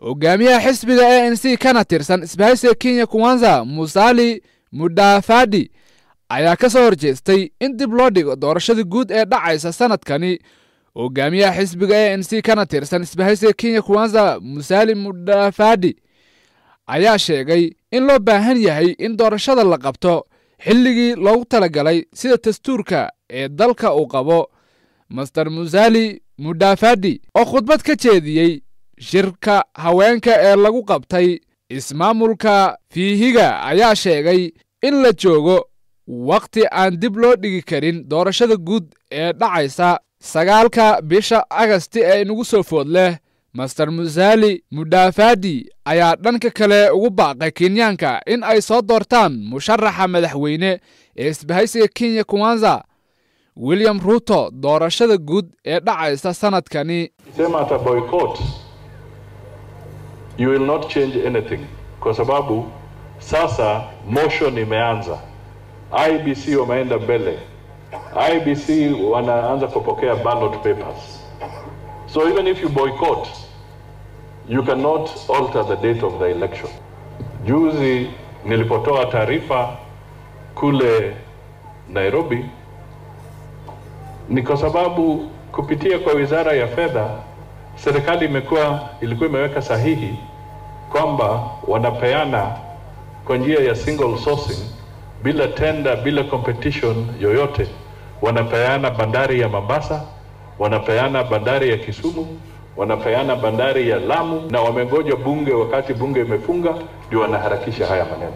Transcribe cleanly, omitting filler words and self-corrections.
hogaamiyaha xisbiga ANC kana tirsan isbahaysiga Kenya Kwanza Musalia Mudavadi ayaa ka soo horjeestay in dib loo dhigo doorashada guud ee dhacaysa sanadkani. hogaamiyaha xisbiga ANC kana tirsan isbahaysiga Kenya Kwanza Musalia Mudavadi ayaa sheegay in loo baahan yahay in doorashada la qabto xilligii loogu talagalay sida dastuurka ee dalka uu qabo. Mr. Musalia Mudavadi oo khudbad ka jeediyay shirka haweenka ee lagu qabtay ismaamulka Vihiga ayaa sheegay in la joogo waqti aan dib loo dhigi karin doorashada guud ee dhacaysa 9 bisha Agasti ee inagu soo food leh. Mr. Musalia Mudavadi ayaa dhanka kale ugu baaqay Kenyaanka in ay soo doortaan musharaxa madaxweyne ee isbahaysiga Kenya Kwanza William Ruto doorashada guud ee dhacaysa sanadkani. Sema ata boycott, you will not change anything kwa sababu sasa motion imeanza. IBC wameenda mbele. IBC wanaanza kupokea ballot papers. So even if you boycott, you cannot alter the date of the election. Juzi nilipotoa taarifa kule Nairobi ni kwa sababu kupitia kwa Wizara ya Fedha serikali ilikuwa imeweka sahihi kwamba wanapeana kwa njia ya single sourcing bila tender, bila competition yoyote. Wanapeana bandari ya Mombasa, wanapeana bandari ya Kisumu, wanapeana bandari ya Lamu, na wamengoja bunge, wakati bunge imefunga ndio wanaharakisha haya maneno.